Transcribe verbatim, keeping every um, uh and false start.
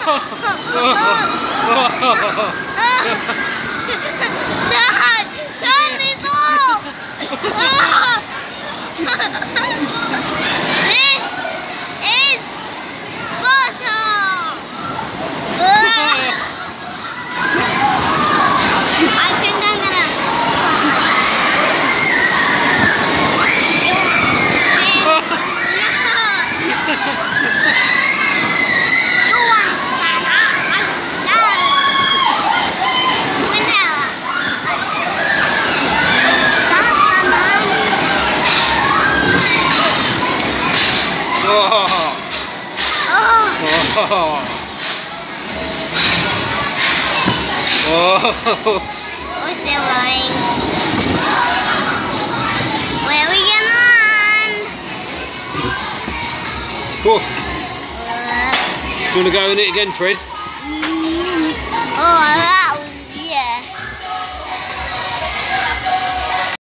Dad! Dad, dito! This is water! I think I'm gonna... You want Oh. Oh. What's it like? Where are we gonna land? Cool. Uh, Do you want to go in it again, Fred? mm, oh,